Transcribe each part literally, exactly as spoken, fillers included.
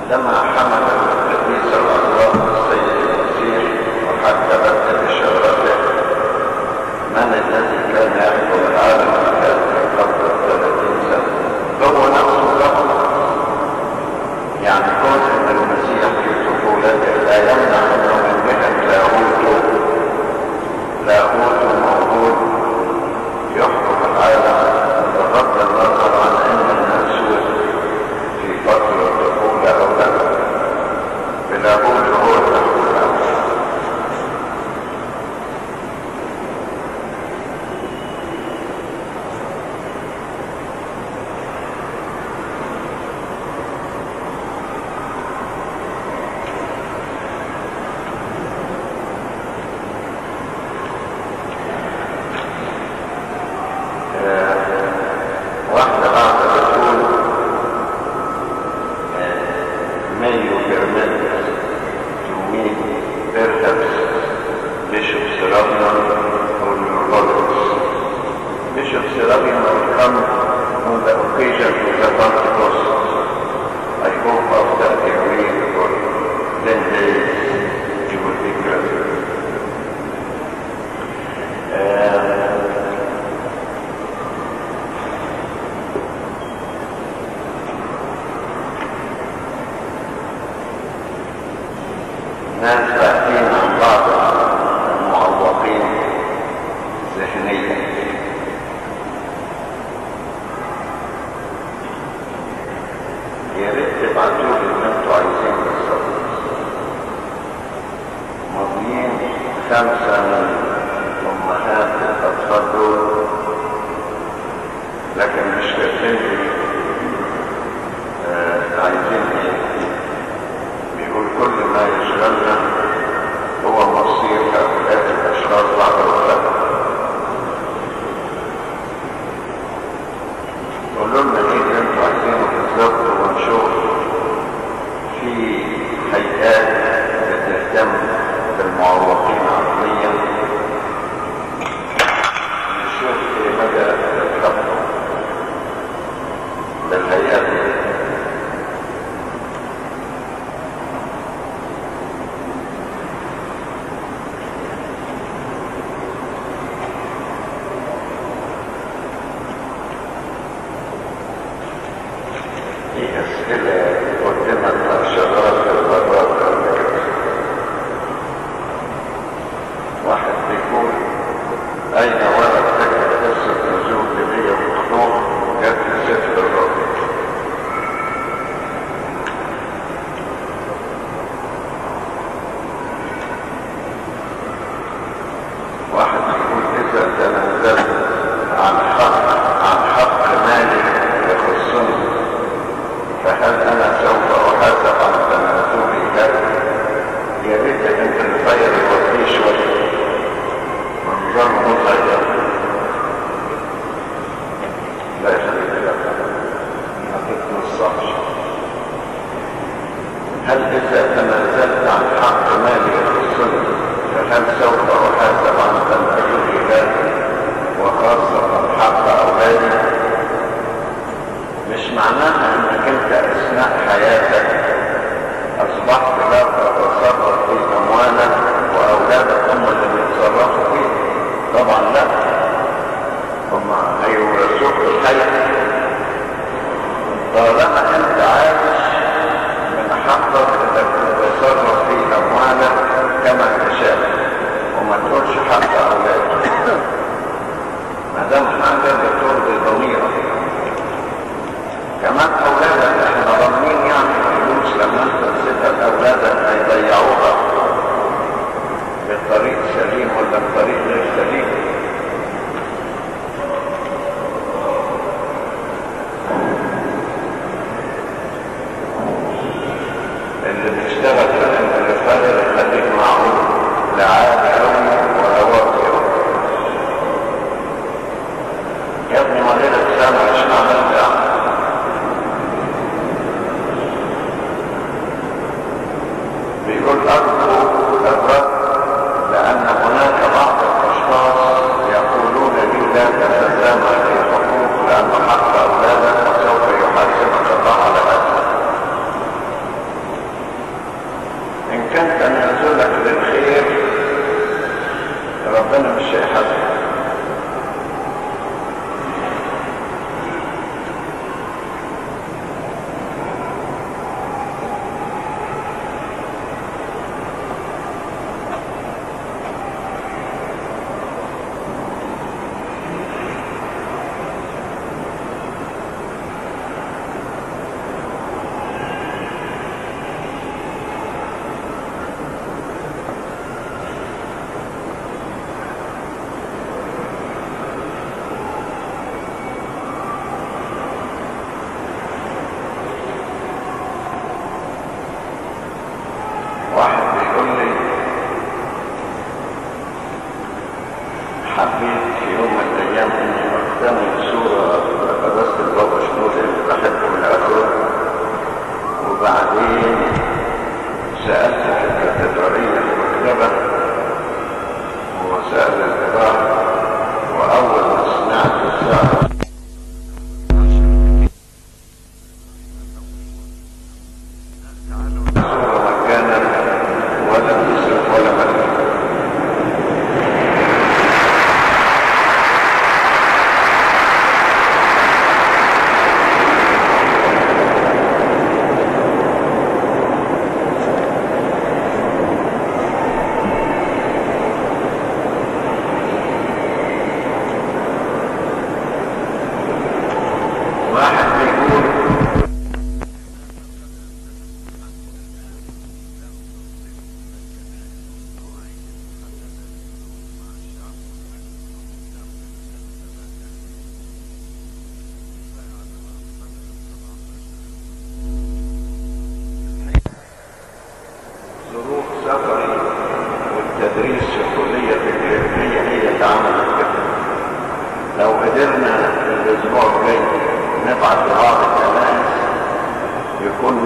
عندما حمل القديس الأرواح السيد المسيح وحتى بدأ بشارته: من الذي كان يحكم العالم قبل ثلاثين سنة؟ هو نفسه رب. يعني كون ان المسيح في طفولته لا يمنع انه من مهن لاهوته لاهوته موجود يحكم العالم بغض النظر عن ان الناسوت في فتره الطفوله او لا. بلاهوته هو المسؤول عنه. ناس باحثين عن بعض المعوقين ذهنيا. يا ريت تبعتوا لي اللي انتوا عايزين بالظبط. ماضيين خمسه من امهات الاطفال دول، لكن مش كاتبين لي آه عايزين ايه. بيقول كل ما يشغلنا هو مصير هؤلاء الاشخاص بعد الوفاه. قولوا لنا ايه اللي انتوا عايزينه بالظبط ونشوف في هيئات بتهتم بالمعوقين عقليا، نشوف ايه مدى التقدم للهيئات دي. هل إذا تنازلت عن حق مالي يخصني فهل سوف أحاسب عن تنازل إلهي وخاصة حق أولادي؟ مش معناها أنك أنت أثناء حياتك أصبحت لا تتصرف في أموالك وأولادك هم اللي بيتصرفوا فيه. طبعا لا، هم هيورثوك الحياة طالما أنت عايش حقك انك تتصرف في اموالك كما تشاء وما تقولش حق اولادك ما دام حاجه بترضي ضميرك. كمان اولادك احنا ضامنين يعني الفلوس لما انت تسيبها لاولادك هيضيعوها بطريق سليم ولا بطريق غير سليم.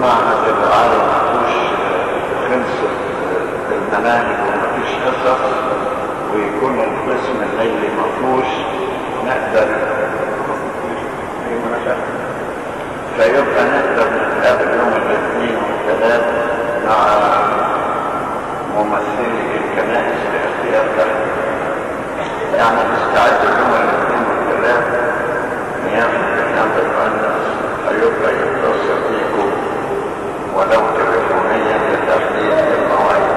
المعهد العالي مفيش خلصت المناهج ومفيش حصص، ويكون القسم الليلي مفهوش، نقدر فيبقى نقدر نتقابل يوم الاثنين والثلاث مع ممثلي الكنائس لاختيار لها. يعني نستعد يوم الاثنين والثلاث نيافة الأنبا المهندس هيبقى يتصل بيكم ولو تليفونيا لتحديد المواعيد.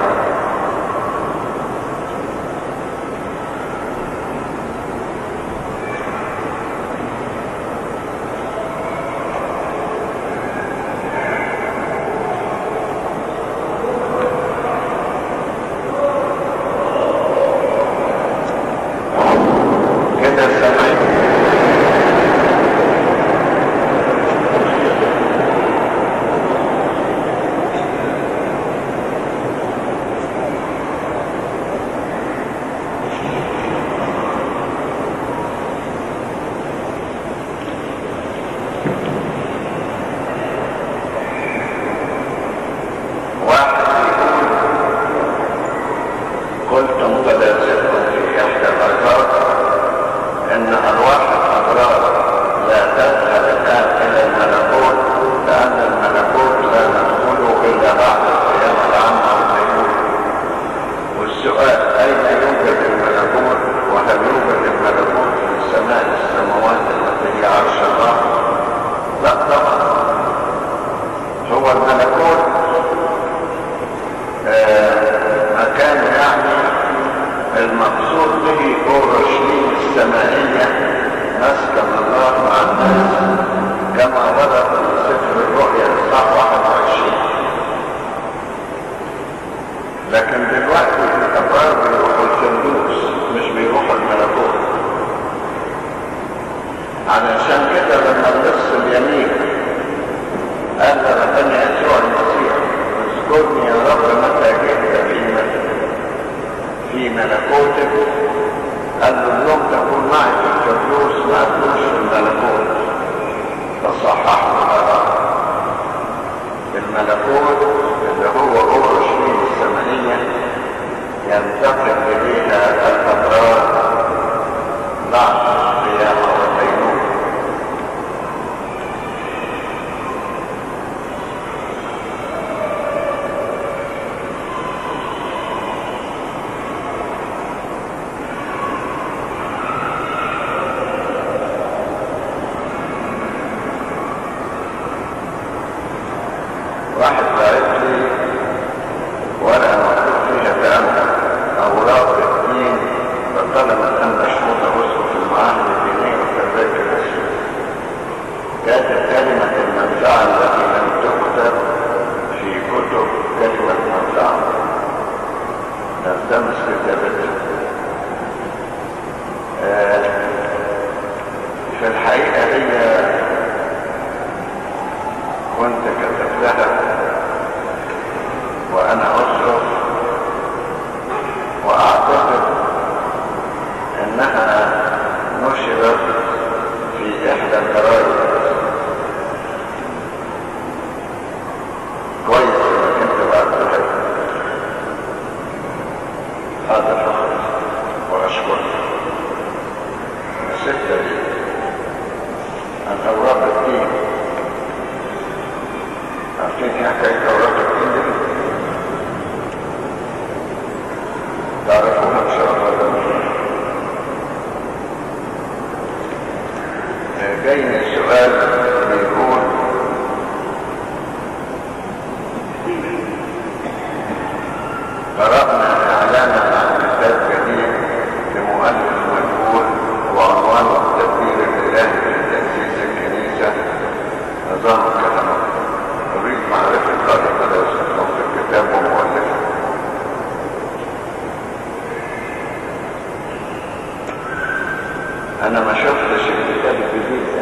انا ما شفتش الكتاب الجديد ده،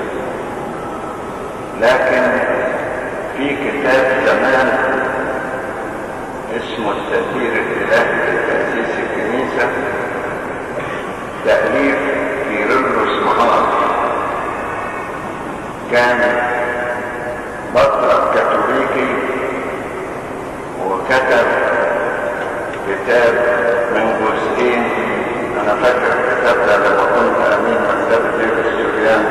لكن في كتاب زمان اسمه التدبير الالهي لتأسيس الكنيسة، تأليف كيرلس مهار، كان بطرك كاثوليكي كتب كتاب من جزئين. انا فاكر الكتاب ده لما كنت امين مكتبة ليبس سوريان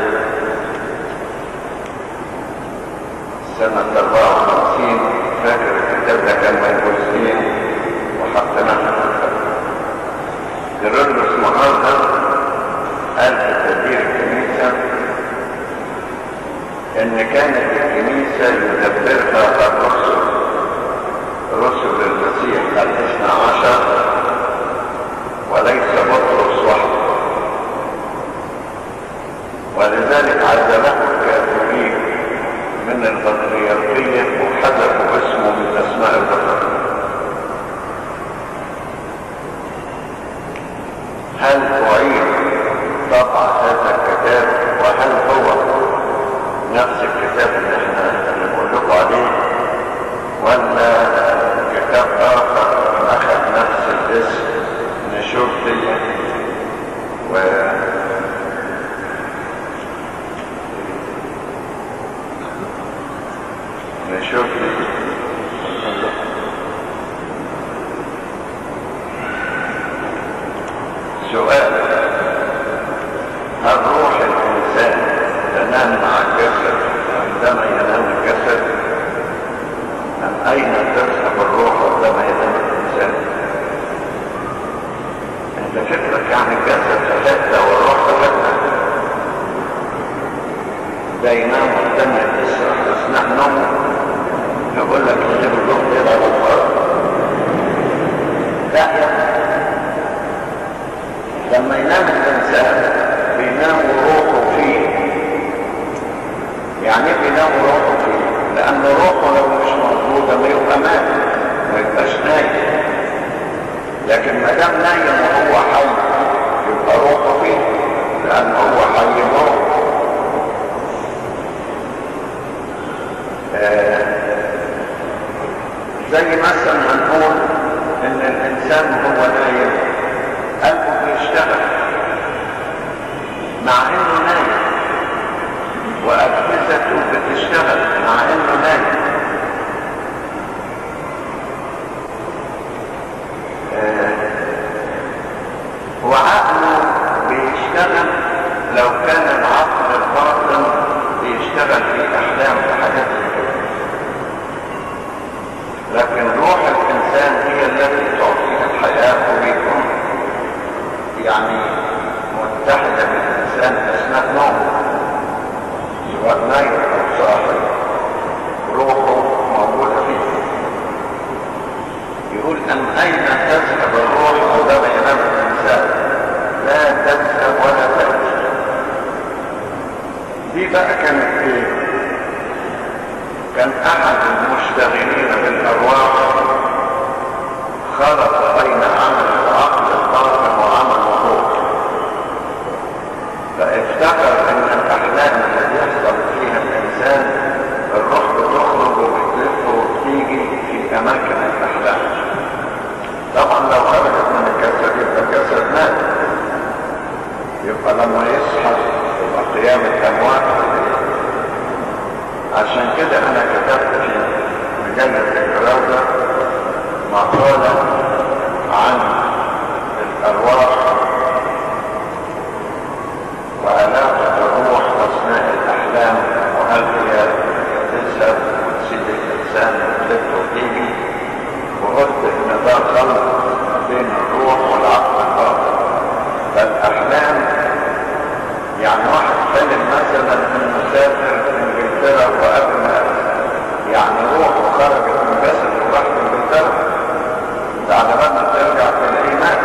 سنة أربعة وخمسين، فاكر الكتاب ده كان من جزئين وحطيناه في الكتاب. كيرلس مهاجر قال في تدبير الكنيسة ان كانت الكنيسة يدبرها الرسل، رسل المسيح الاثنى عشر وليس بطرس وحده، ولذلك عزله الكاثوليك من البطريركية وحذفوا اسمه من اسماء البطريركية. هل أعيد طبع هذا الكتاب وهل هو نفس الكتاب اللي احنا اللي بقول لكم عليه ولا كتاب اخر اخذ نفس الاسم؟ نشوف دي و نشوف دي. سؤال: هل روح الانسان تنام مع الجسد عندما ينام الجسد؟ من اين تذهب الروح عندما ينام الانسان؟ انت فكرك يعني الجسد في حته والروح في حته، ده ينام والتاني يسرح اثناء نومه، يقول لك يجيب الروح يلعب الارض. لا يا لما ينام الانسان بينام روحه فيه. يعني ايه بينام روحه فيه؟ لان روحه لو مش موجوده ما يبقى مات، ما يبقاش نايم. لكن ما دام نايم وهو حي يبقى روحه فيه، لان هو حي موت. آه زي مثلا هنقول ان الانسان هو نايم قلبه بيشتغل مع انه نايم، واجهزته بتشتغل مع انه نايم. آه وعقله بيشتغل لو كان العقل الباطن بيشتغل في احلام في حاجات كده، لكن روح الانسان هي التي تعطيه الحياه وبيكون يعني متحده بالانسان اثناء نومه، سواء نايم او صاحي روحه موجوده فيه. يقول: ان اين تذهب الروح عندما ينام الانسان؟ لا تذهب ولا تأتي. دي بقى كانت ايه؟ كان احد المشتغلين بالارواح خلط بين عمل العقل الباطن وعمل الروح، فافتكر ان الاحلام اللي بيحصل فيها الانسان الروح بتخرج وبتلف وبتيجي في اماكن الاحلام. طبعا لو خرجت من الجسد يبقى الجسد مات، يبقى لما يصحى يبقى قيامة اموات. عشان كده انا كتبت في مجلة الجراوده مقالة عن الارواح وعلاقة الروح اثناء الاحلام، وهل هي تذهب وتسيب الانسان وتلف وتيجي، وقلت ان ده خلط بين الروح والعقل الباطن. فالاحلام يعني واحد حلم مثلا انه سافر انجلترا وقبل ما يعني روحه خرجت من جسده وراح انجلترا، ده على بال ما ترجع تلاقيه مات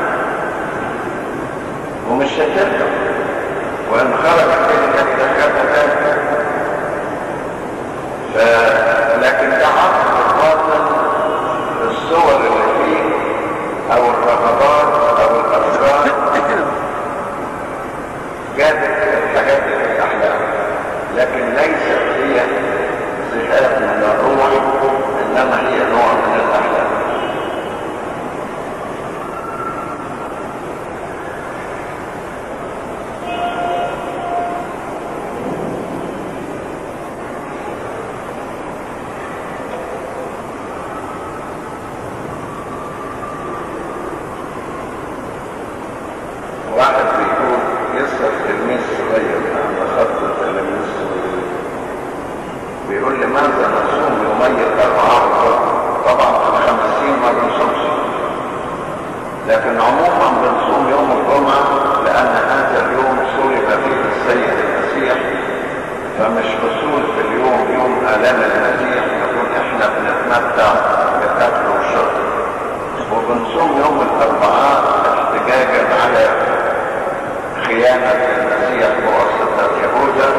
ومش هترجع، وان خرجت تلك الدكاتره تاني. ف لكن ده عقل الباطن، الصور اللي فيه او الرغبات او الافكار جابت الحاجات اللي في الاحلام، لكن ليست هي ذهاب من الروح، انما هي نوع من الاحلام. بيقول لي ماذا نصوم يومي الأربعاء؟ طبعا في الخمسين ما بنصومش، لكن عموما بنصوم يوم الجمعة لأن هذا اليوم صلب فيه السيد المسيح، فمش حصول في اليوم يوم آلام المسيح نكون احنا بنتمتع بالأكل والشرب. وبنصوم يوم الأربعاء احتجاجا على خيانة المسيح بواسطة يهوذا،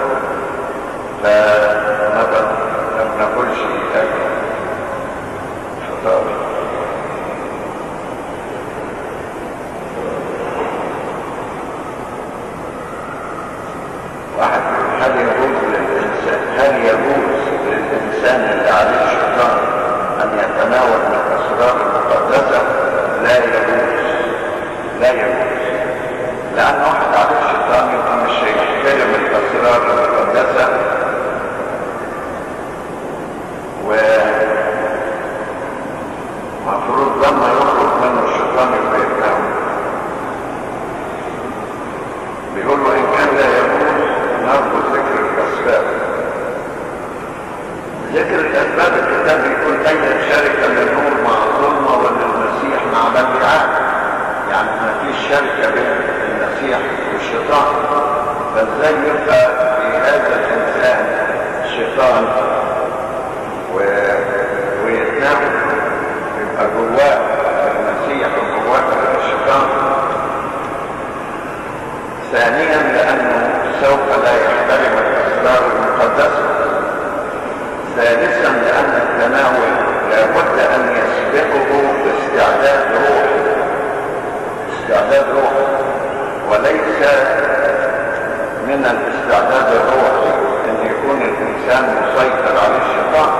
فما بناكلش أكل فطار. واحد هل يجوز للإنسان هل يجوز للإنسان اللي عليه الشيطان أن يتناول من الأسرار المقدسة؟ لا يجوز، لا يجوز، لأن واحد عليه الشيطان يبقى مش هيحترم الأسرار المقدسة، ومفروض لما يخرج منه الشيطان يبقى يتناول. بيقولوا إن كان لا يجوز نرجو ذكر الأسباب. ذكر الأسباب الكتاب يقول أي شركة للنور مع الظلمة وللمسيح مع بلعاء، يعني ما فيش شركة بين المسيح والشيطان، فازاي يبقى في هذا الإنسان شيطان و... ويتناول يبقى جواه المسيح وجواه الشيطان؟ ثانيا لأنه سوف لا يحترم الأسرار المقدسة. ثالثا لأن التناول لابد أن يسبقه باستعداد روحي، استعداد روحي، وليس من الاستعداد الروحي أن يكون الإنسان مسيطر على الشيطان.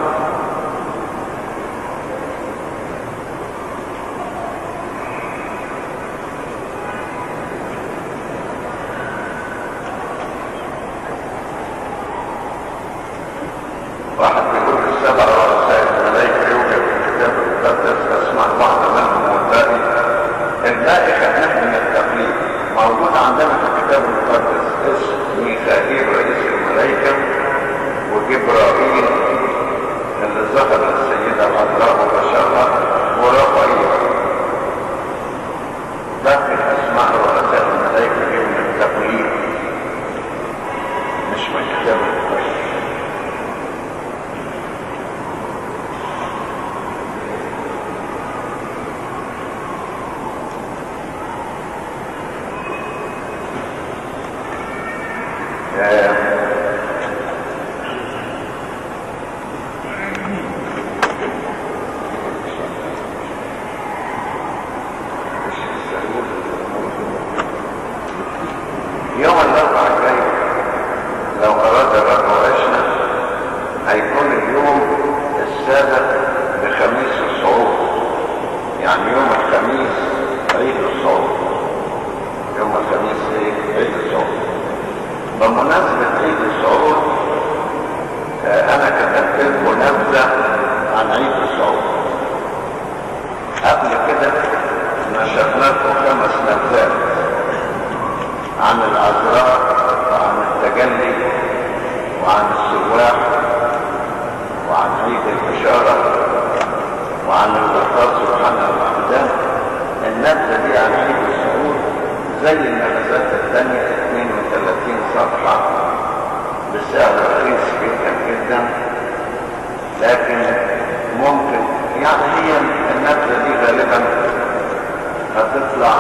واحد بيقول السبع رؤساء الملائكة يوجد في الكتاب المقدس، اسمع بعض منهم والباقي الباقي خدناه من التقليد. موجود عندنا في الكتاب المقدس اسم ميخائيل رئيس الملائكة، وجبرائيل اللي ظهر للسيدة العذراء وبشرها، ورافائيل. باقي اسماء رؤساء الملائكة دي من التقليد مش من الكتاب المقدس. يوم الأربعاء الجاي لو أراد الرب وعشنا هيكون اليوم السابق لخميس الصعود، يعني يوم الخميس عيد الصعود. يوم الخميس ايه؟ عيد الصعود. بمناسبة عيد الصعود أنا كتبت لكم نبذة عن عيد الصعود. قبل كده نشرنا لكم خمس نبذات عن العذراء وعن التجلي وعن السواح وعن عيد البشارة وعن الغطاس وحنا الرمضان. النبذة دي عن عيد الصعود زي النبذات الثانية اثنين وثلاثين صفحة بسعر رخيص جدا جدا، لكن ممكن يعني هي النبذة دي غالبا هتطلع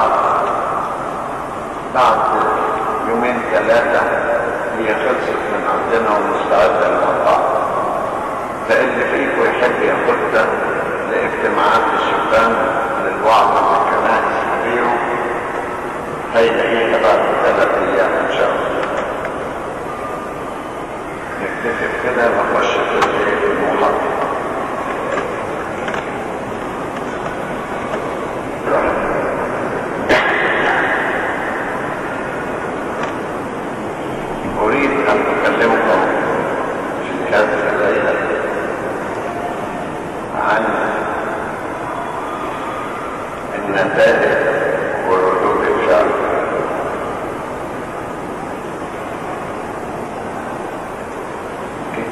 بعد يومين ثلاثة، هي خلصت من عندنا ومستعدة للمطاع. فاللي فيكم يحب ياخدها لاجتماعات الشبان للوعظ في الكنائس كبيره هيلاقيها بعد ثلاث ايام ان شاء الله. نكتفي كده ونخش في المحاضرة. أريد أن أكلمكم في هذه الليلة عن النتائج وردود الفعل.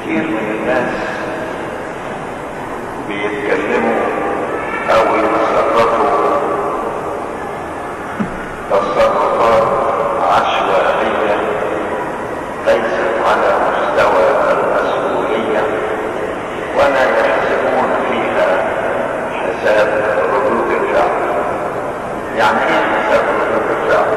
كتير من الناس بيتكلموا او يتصرفوا تصرفات عشوائية ليست على مستوى المسؤولية، ولا يحسبون فيها حساب ردود الفعل. يعني ايه حساب ردود الفعل؟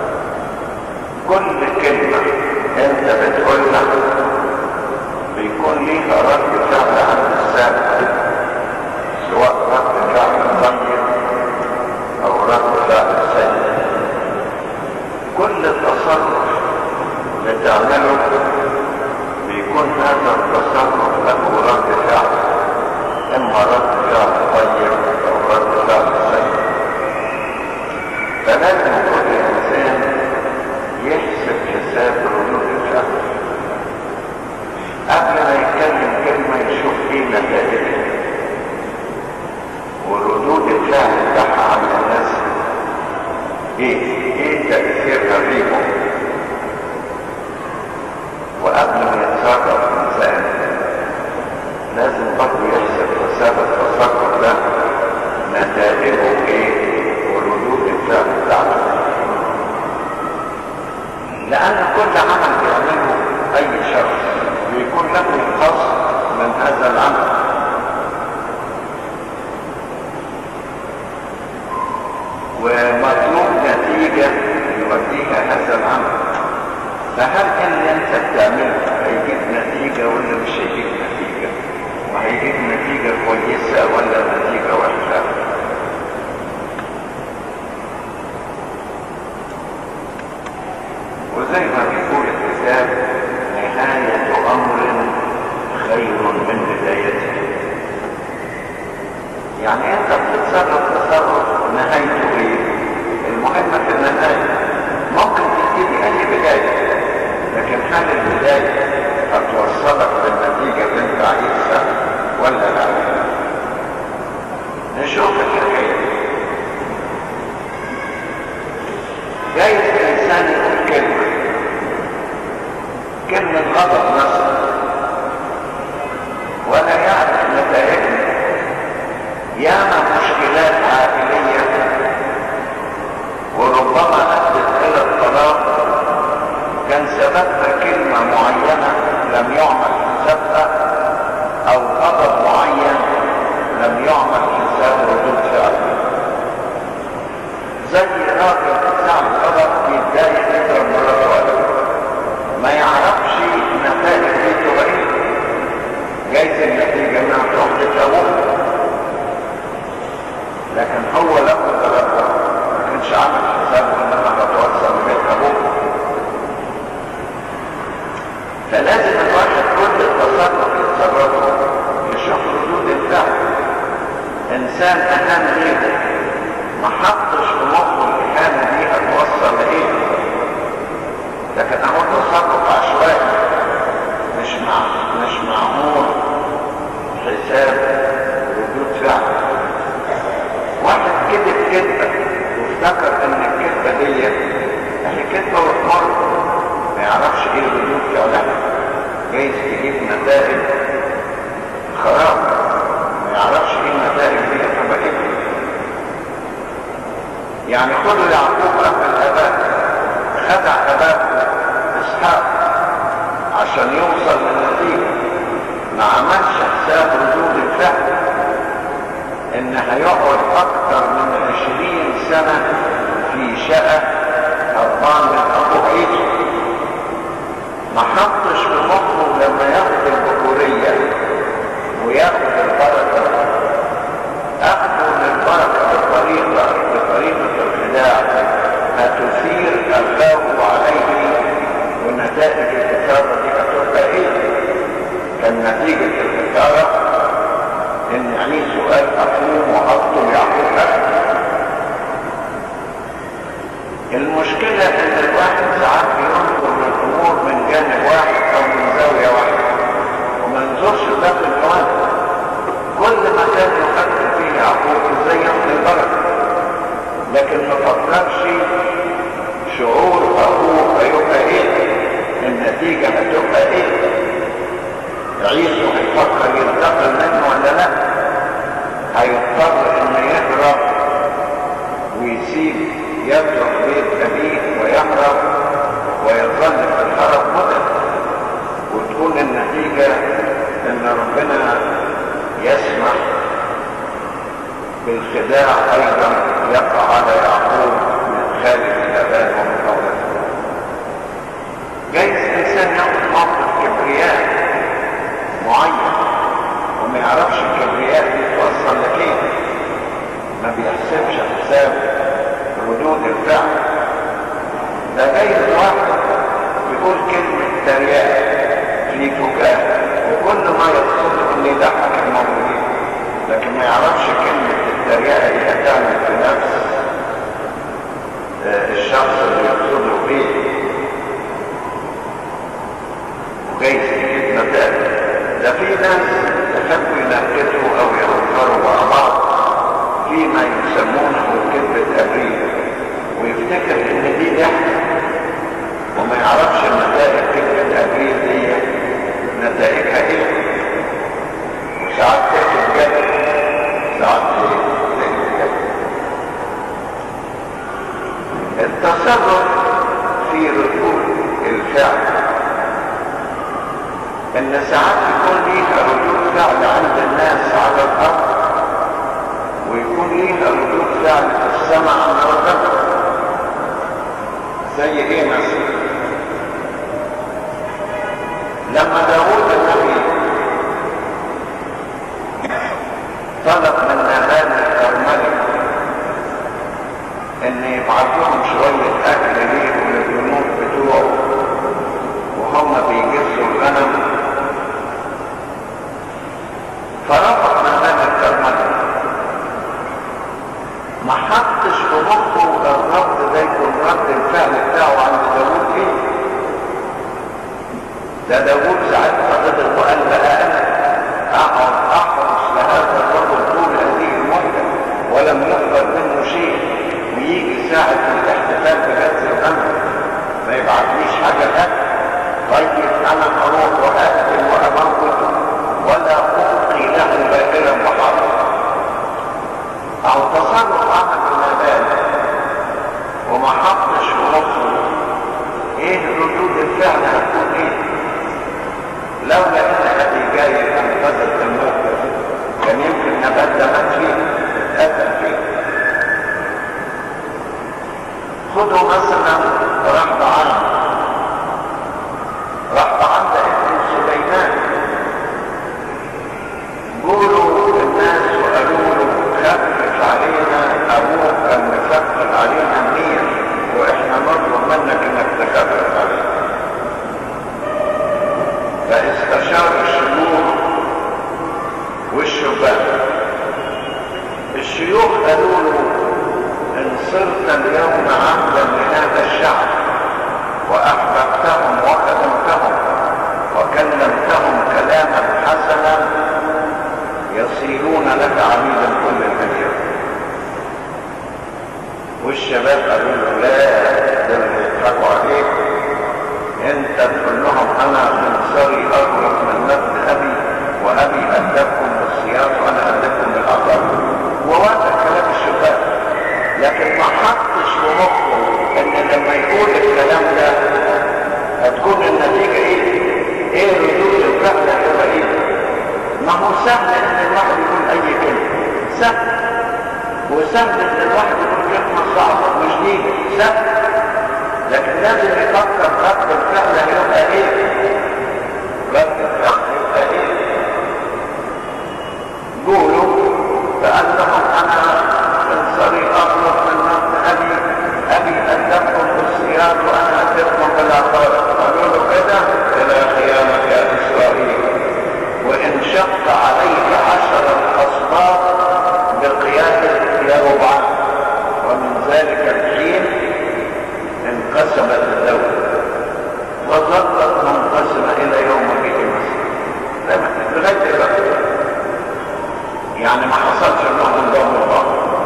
كل كلمة انت بتقولها بيكون ليها رد فعل عند السامع، سواء رد فعل طيب او رد فعل سيء. كل تصرف بتعمله بيكون هذا التصرف له رد فعل، اما رد فعل طيب او رد فعل سيء. فلازم كل انسان يحسب حساب ردود الفعل قبل ما يتكلم كلمه، يشوف ايه نتائجها وردود الفعل بتاعها على الناس ايه ايه تاثيرها فيهم. وقبل ما يتصرف انسان لازم برضه يحسب حساب التصرف ده نتائجه ايه وردود الفعل بتاعته، لان كل عمل بيعمله اي شخص بيكون له القصد من هذا العمل. ومطلوب نتيجة يوديها هذا العمل. فهل اللي انت بتعمله هيجيب نتيجة ولا مش هيجيب نتيجة؟ وهيجيب نتيجة كويسة ولا نتيجة وحشة؟ وزي ما بيقول الكتاب نهاية أمر خير من بدايته. يعني انت بتتصرف تصرف نهايته ايه؟ المهم في النهاية. ممكن تبتدي اي بداية، لكن هل البداية هتوصلك للنتيجة اللي انت عايزها ولا لا؟ نشوف الحكاية دي. جايز الانسان يقول كلمة كلمة غضب مثلا ولا يعرف نتائجها. ياما مشكلات عائلية وربما أدت إلى الطلاق كان سببها كلمة معينة لم يعمل حسابها أو غضب معين لم يعمل حساب ردود فعله. زي راجل بتاع الغضب بيتضايق يضرب مراته ما يعرفش نتائج بيته ايه. جايز النتيجة انها تروح لتابوه، لكن هو لما ضربها ما كانش عامل حسابه انها هتوصل لتابوه. فلازم الواحد كل تصرف يتصرفه يشوف ردود الفعل. انسان اهان غيره ما حطش في مخه الاهانه دي هتوصل لايه، لكن اهو تصرف عشوائي مش مع مش معمول حساب ردود فعل. واحد كذب كذبه وافتكر ان الكذبه دي هي كذبه وتمر، ما يعرفش ايه ردود فعلها. جايز تجيب نتائج خراب، ما يعرفش ايه النتائج دي هتبقى ايه. يعني خدوا يعقوب اب الاباء خدع اباه اسحاق عشان يوصل للنتيجه، ما عملش حساب ردود الفعل ان هيقعد اكتر من عشرين سنه في شقه هربان من ابوه عيسى. ما حطش في مخه لما ياخد البكوريه وياخد البركه اخذه للبركه بطريقه بطريقه الخداع هتثير اخاه عليه، ونتائج الكتابه دي هتبقى ايه؟ كان نتيجه الكتابه ان عيسو قال اقوم وابطل يعقوب اخي. المشكله ان الواحد ساعات بينظر للامور من جانب واحد او من زاويه واحده وما ينظرش داخل الجوانب. كل ما كان يفكر فيه يعقوب ازاي ياخد البركه، لكن ما فكرش شعور ابوه هيبقى ايه، النتيجه هتبقى ايه. عيسو هيفكر ينتقل منه ولا لا؟ هيضطر انه يهرب ويسيب يترك بيت ابيه ويهرب ويظل في الهرب مدة، وتكون النتيجة ان ربنا يسمح بالخداع ايضا يقع على يعقوب من خارج الاباء ومن اولاده. جايز الانسان ياخد موقف كبرياء معين وما يعرفش الكبرياء دي توصل لكين، ما بيحسبش حساب ردود الفعل. ده جايز واحد يقول كلمة تريقة في فكاهة وكل ما يقصده ان يضحك الموجودين، لكن ما يعرفش كلمة التريقة دي هتعمل في نفس الشخص اللي يقصده فيه، وجايز تجيب نتائج. ده في ناس يحبوا ينكتوا او يهزروا مع بعض فيما يسمونه كذبة ابريل، ويفتكر ان دي ضحك وما يعرفش النتائج كذبة ابريل دي نتائجها ايه، وساعات تكتب جد ساعات تكتب جد. التصرف في ردود الفعل ان ساعات يكون ليها ردود فعل عند الناس على الارض ويكون ليها ردود فعل في السماء عند ربنا. زي ايه مثلا؟ لما داوود النبي طلب من نابال الكرملي ان يبعت لهم شويه اكل ليه وللجنود بتوعه وهم بيجسوا الغنم، فرفض نابال الكرملي. ما حطش في مخه الرد ده يكون رد الفعل بتاعه عند داوود ايه؟ ده داوود ساعتها غضب وقال بقى انا اقعد احرص لهذا الرجل طول هذه المده ولم يقبل منه شيء، ويجي ساعه الاحتفال بجهاز الغنم ما يبعتليش حاجه اكل؟ طيب انا اروح واقتل واموت ولا اعطي له باكلا وحرا. او تصرف عمل نابال وما حطش في مخه ايه ردود الفعل هتكون ايه. لولا ان ابي جاي انقذت الموقف كان يمكن نابال ده مات فيه اتقتل فيه. خدوا مثلا رحب عنه رحب عند ابن سليمان، قولوا الناس وقالوا له خفف علينا ابوك ان تخفف علينا النير واحنا نطلب منك انك تخفف علينا. فاستشار الشيوخ والشباب. الشيوخ قالوا له ان صرت اليوم عبدا لهذا الشعب واحببتهم وخدمتهم وكلمتهم كلاما حسنا يصيرون لك عبيدا كل الايام. والشباب قالوا له لا، ده اللي يضحكوا عليك، انت تقول لهم انا منصري اغرق من مجد ابي وابي ادبكم بالسياط وانا ادبكم بالعطاء. ووقت كلام الشباب، لكن ما حطش في مخه ان لما يقول الكلام ده هتكون النتيجه ايه؟ ايه ردود الفعل هتبقى ايه؟ ما هو سهل ان الواحد يقول اي كلمه، سهل، وسهل ان الواحد يقول كلمه صعبه مش دي سهل، لكن لازم يفكر رد الفعل هيبقى ايه؟ رد الفعل هيبقى ايه؟ قولوا فقال لهم انا انصري اغلط من مجد ابي ابي ادبكم بالسياط وانا ادبكم بالعطاء. قالوا له كده الى قيامك يا اسرائيل. وان شق عليه عشرة اصباط بقيادة يربعام، ومن ذلك الحين انقسمت الدولة وظلت منقسمة الى يوم جه مصر لغاية دلوقتي. يعني ما حصلش انهم انضموا لبعض.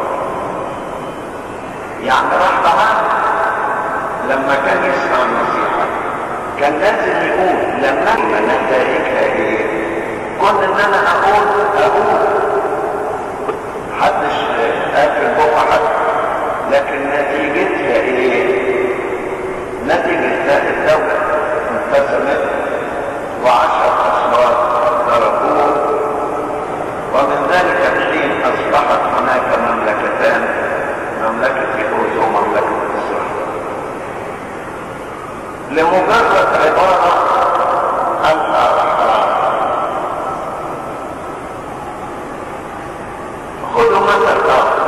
يعني راح معاه لما كان يسمع النصيحة كان لازم يقول لما نتائجها ايه؟ مثل آخر.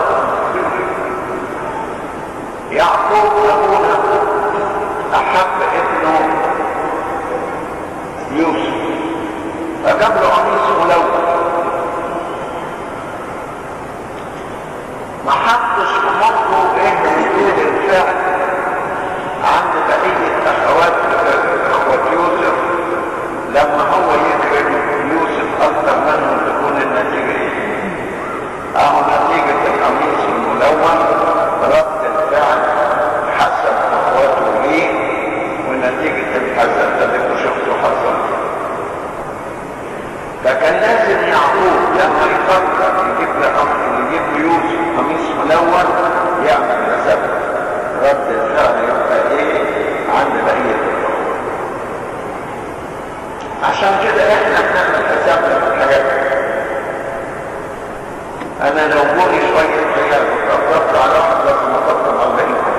يعقوب أبونا أحب ابنه يوسف فجاب له قميص ملون، ما حطش في مخه ايه ردود الفعل عند بقية اخوات اخوات يوسف لما هو يكرم يوسف اكثر منهم تكون النتيجة ايه؟ اهو نتيجة القميص الملون رد الفعل حسب اخواته ليه، ونتيجة الحسن اللي شفته حصل. فكان لازم يعقوب لما يفكر يجيب يجيب يوسف قميص ملون يعمل حساب رد الفعل يبقى ايه عند بقية الأخوة. عشان كده احنا بنعمل حسابنا في الحاجات. انا لو بوري شوية حاجات وطبطبت على واحد لازم اطبطب على الباقي.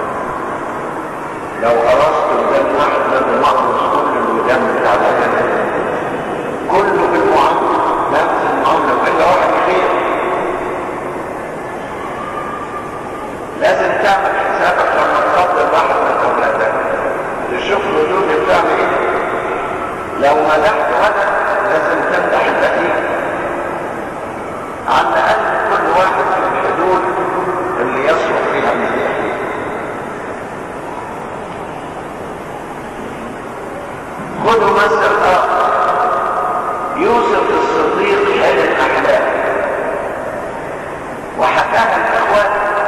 لو قرصت ودان واحد لازم اقرص كل الودان بتاع الودان كله بالمعاملة نفس المعاملة وإلا واحد خير. لازم تعمل حسابك لما تفضل واحد من أولادك تشوف ردود الفعل إيه. لو مدحت ولد لازم تمدح الباقيين على الأقل كل واحد في الحدود اللي يصلح فيها المديح. خذوا مثل آخر. يوسف الصديق حلم احلام وحكاها الاخوات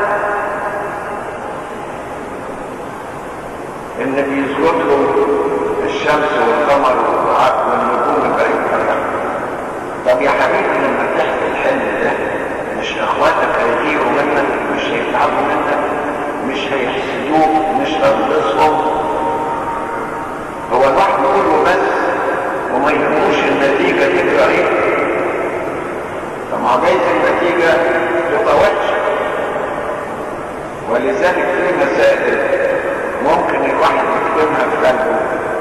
ان بيسجد له الشمس والقمر والنجوم البعيدة. طب يا حبيبي لما تحكي الحلم ده مش اخواتك هيغيروا منك، مش هيتعبوا منك، مش هيحسدوك، مش هتنقصهم. هو الواحد يقوله بس وما يهموش النتيجة تبقى ايه. طبعا جايز النتيجة تبقى وحشة، ولذلك في مسائل ممكن الواحد يكتمها في قلبه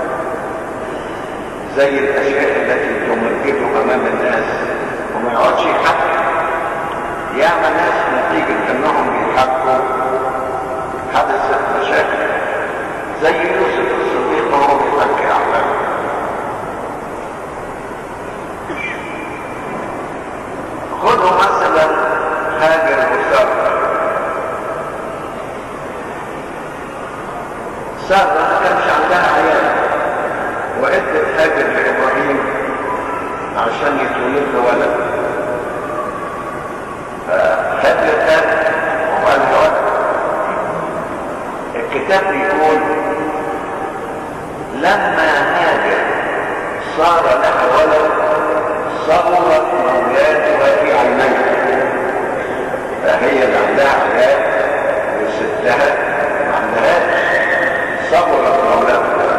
زي الاشياء التي تمجده امام الناس وما يقعدش يحكي. ياما ناس نتيجة انهم بيحكوا حدثت مشاكل زي يوسف الصديق وهو بيحكي احلامه. خذوا مثلا هاجر وسارة. سارة ما كانش عندها عيال وادت هاجر لابراهيم عشان يتولد له ولد، فهاجر هاجر وقال له ولد. الكتاب بيقول لما هاجر صار لها ولد صغرت مولاتها في عينيها. فهي اللي عندها عيال وستها ما عندهاش، صغرت مولاتها.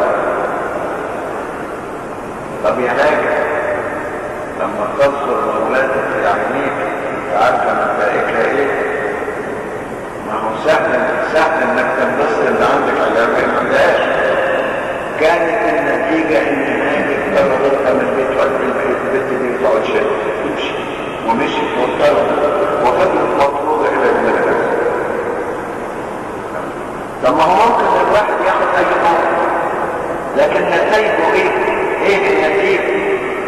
طب يا هاجر لما تصغر مولاتك في عينيك عارفه نتائجها ايه؟ ما هو سهل سهل انك تنبسط اللي عندك عيال ما عندهاش. كانت النتيجه ان هاجر طردتها من البيت وقت البيت البيت دي بتقعد شهر تمشي ومشيت وطردت وفضلت مطلوبه الى المدرسه. طب ما هو ممكن الواحد ياخد اي موقف لكن نتائجه ايه؟ ايه النتيجه؟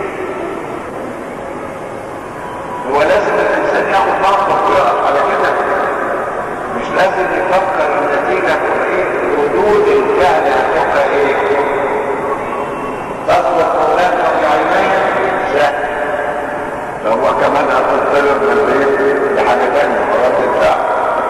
هو لازم الانسان ياخد موقف ويقف على كده، مش لازم يفكر النتيجه تبقى ايه، ردود الفعل هتبقى ايه. تصبح مولاتها في عينيها سهل، فهو كمان هتضطرب من البيت لحاجه ثانيه مرات الفعل.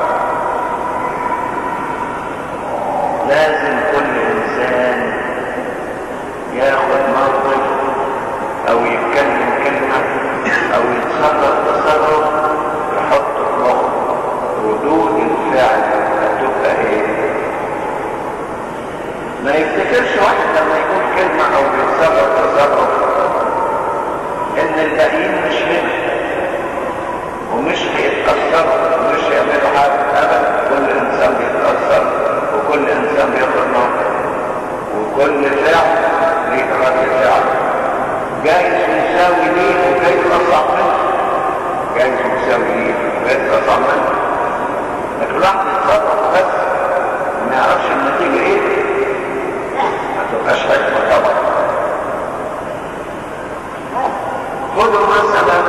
لازم كل انسان ياخد موقف او يتكلم كلمه او يتصرف تصرف يحط في مخه ردود الفعل هتبقى ايه. ما يفتكرش واحد لما يقول كلمه او يتصرف تصرف ان الباقيين مش هنا ومش هيتاثروا ومش هيعملوا حاجه ابدا. كل انسان بيتاثر وكل انسان بياخد موقف وكل فعل ليه رد فعل. جايز يساوي ليه وجايز اصعب منه، جايز يساوي ليه بقيت اصعب منه. لكن الواحد يتصرف بس ما يعرفش النتيجه ايه، ما تبقاش حكمه طبعا. خدوا مثلا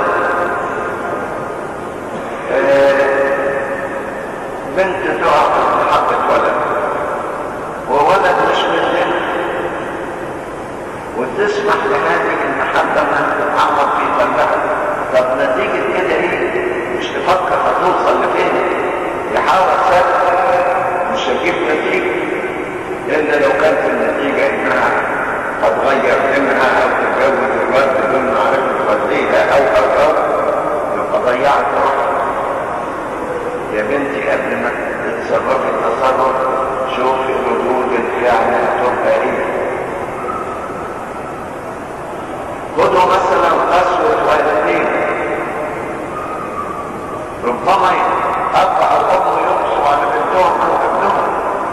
آه بنت تقع في محبه ولد وولد مش مننا، وتسمح لهذه المحبه انها تتعمق في قلبها. طب نتيجه كده ايه؟ مش تفكر هتوصل لفين، يحاول سبب مش هتجيب نتيجه، الا لو كانت النتيجه انها هتغير منها او تتجوز الولد بدون معرفه والديها او او يبقى ضيعت روحها. يا بنتي قبل ما تتصرفي التصرف شوفي ردود الفعل هتبقى ايه. خدوا مثلا قسوة والدين، ربما اب او ام يقسوا على بنتهم او ابنهم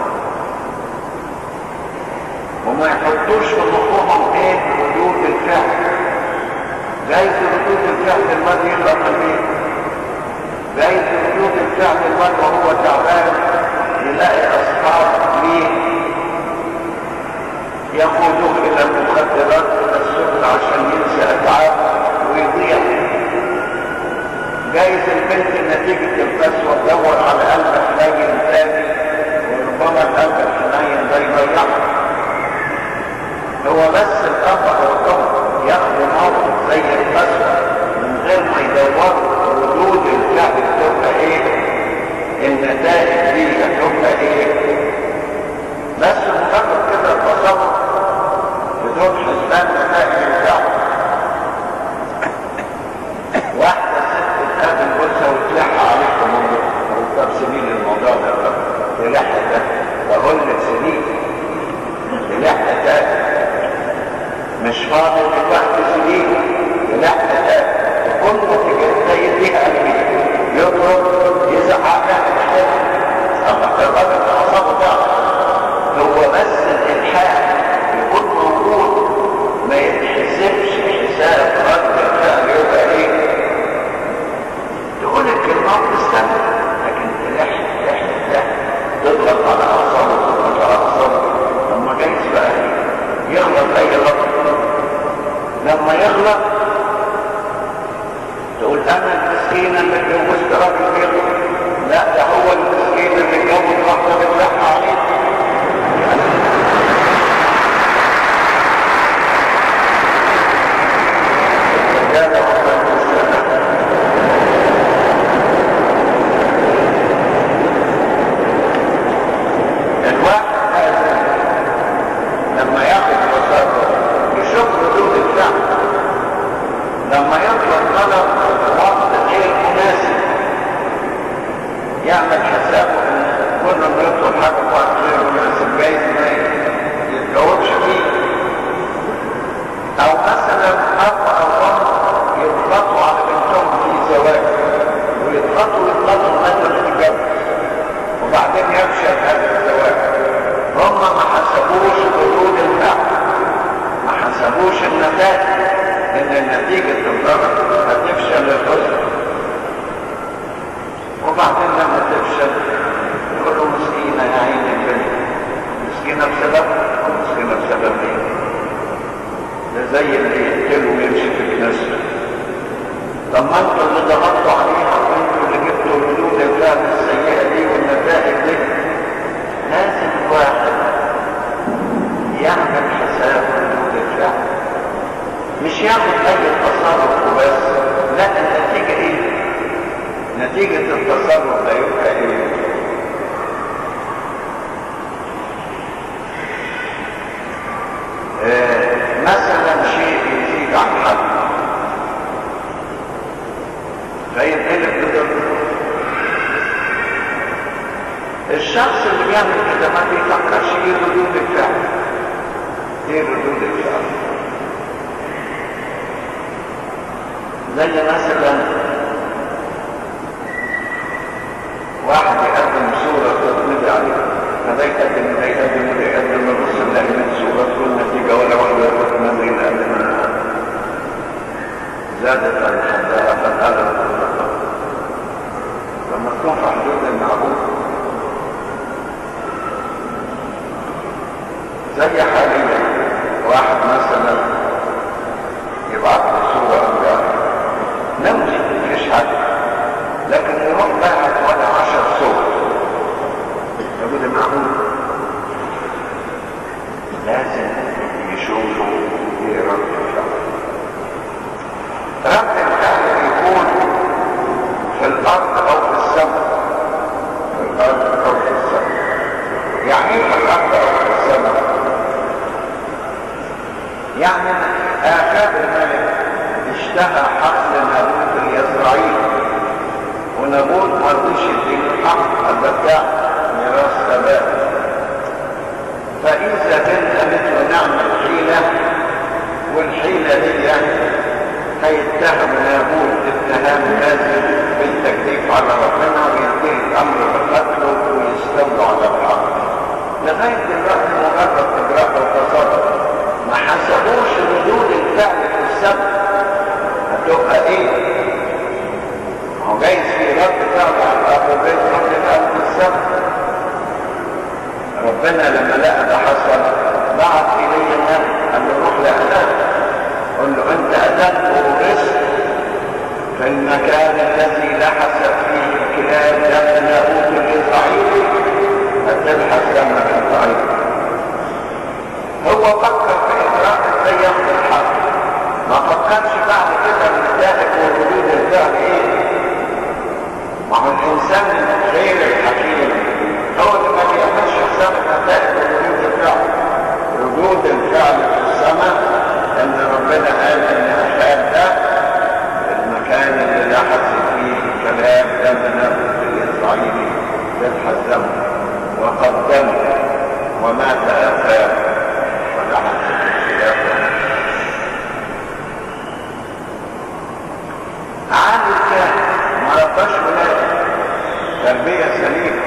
وما يحطوش في مخهم ايه ردود الفعل. جايز ردود الفعل المرء يغلط البيت، جايز ردود الفعل المرء وهو تعبان يلاقي اصحاب ليه يقودوه الى المخدرات الى السكر عشان ينسى اتعابه ويضيع. جايز البنت نتيجة القسوة تدور على قلب حنين ثاني وربما القلب الحنين ده يضيعها. هو بس الاب او الام ياخدوا موقف زي القسوة من غير ما يدوروا ردود الفعل بتبقى ايه، النتائج دي هتبقى ايه. بس مجرد كده التصرف بدون حسبان نتائج الفعل. واحدة ست تقابل جوزها وتلح عليكم طب سنين الموضوع ده تلح ده بقول لك سنين تلح ده مش فاضل لوحده سنين تلح ده كل تجد يديها قلبي يضرب يزعق الله الراجل اعصابه تعرف. هو بس الالحاح يكون موجود ما يتحسبش حساب رد الفعل يبقى ايه. تقول الكلمه وتستنى لكن تلح تلح تلح تضغط على اعصابه تضغط على اعصابه. لما جايز بقى يغلط اي غلط، لما يغلط تقول انا المسكين اللي اتجوزت راجل بيغلط. لا ده هو المسكين اللي اتجوز واحده بتلح عليه. لما يطلب طلب وقت غير مناسب يعمل حسابه ان كل ما يطلب حاجه في وقت غير مناسب جايز ما يتجاوبش فيه. او مثلا اب او ام يضغطوا على بنتهم في زواج ويضغطوا ويضغطوا لغايه ما تتجوز وبعدين يفشل هذا الزواج. هم ما حسبوش ردود الفعل، ما حسبوش النتائج، ان النتيجة تنضرب هتفشل الأسرة. وبعدين لما تفشل يقولوا مسكينة يا عين البنت. مسكينة بسبب مسكينة بسبب ايه؟ ده زي اللي يقتل ويمشي في الكنيسة. طب ما انتوا اللي ضغطتوا عليها وانتوا اللي جبتوا ردود الفعل السيئة دي والنتائج دي. لازم الواحد يعمل حساب ردود الفعل، مش ياخد اي تصرف وبس. لا النتيجة ايه؟ نتيجة التصرف ده يبقى ايه؟ آه مثلا شيء يزيد عن حد فينقلب بضده. الشخص اللي بيعمل كده ما بيفكرش ايه ردود الفعل. ايه ردود الفعل؟ زي مثلا واحد يقدم صورة تتمدى عليها، هذا يقدم هذا يقدم هذا يقدم الرسل لا يمد صورة والنتيجة ولا واحدة تتمدى لأنها زادت عن حدها فالألم لما تكون في حدود المعقول. زي حاليا واحد مثلا يبعت له صورة أو نمشي مفيش حاجة، لكن يروح باعت ولا عشر صور، يقول ده معقول؟ لازم يشوفوا ايه رد الفعل. رد الفعل يكون في الارض او في السماء. في الارض او في السماء. يعني ايه في الارض او في السماء؟ يعني اخاب الملك اشتهى حقل نابوت اليزرعيل، ونابوت ما رضيش يديله الحق، قال ده بتاع ميراث ابائه. فإذا بنت قالت له نعمل حيلة، والحيلة دي هيتهم نابوت اتهام كاذب بالتكليف على ربنا، وينتهي الأمر بقتله ويستولوا على الحق. لغاية دلوقتي مجرد إجراء وتصرف، ما حسبوش ردود الفعل في السماء هتبقى إيه؟ ما هو جايز في رد فعل على الأرض وجايز رد فعل في السماء. ربنا لما لقى ده حصل بعت الي النبي قال له روح لأهلك قل له انت ادمت ورثت في المكان الذي لحس فيه الكلاب دم نابوت الاسرائيلي، هتلحس دمك انت ايضا. هو فكر في اجراء ازاي ياخد الحق، ما فكرش بعد كده النتائج وردود الفعل ايه. ما هو الانسان غير الحكيم هو اللي ما بيعملش حساب النتائج وردود الفعل. ردود الفعل في السماء ان ربنا قال ان اخاب ده المكان اللي لحس فيه كلام دم نابوت الاسرائيلي يلحس دمه، وقدمه ومات اخاب ولحس خلافه. عادي الكاهن ما رباش ولاده تربيه سليمه،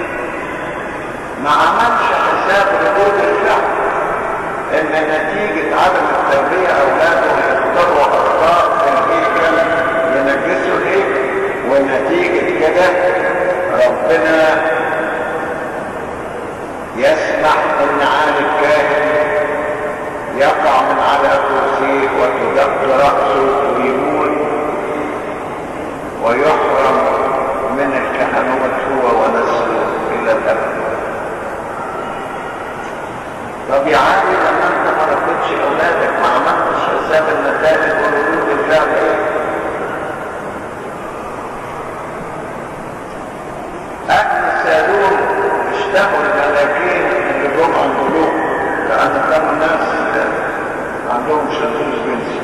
ما عملش حساب ردود الفعل ان نتيجة عدم التربية اولاده هيختاروا اخطاء في الهيكل ينجسوا الهيكل، ونتيجة كده ربنا يسمح ان عالي الكاهن يقع من على كرسيه وتدق رأسه ويموت ويحرم من الكهنوت هو ونسله الى الابد. طب يا عالي لما انت ما ربيتش اولادك ما عملتش حساب النتائج وردود الفعل ايه؟ اهل سالون اشتهوا الملاكين اللي جم عن الملوك، لان كانوا ناس عندهم شذوذ جنسي،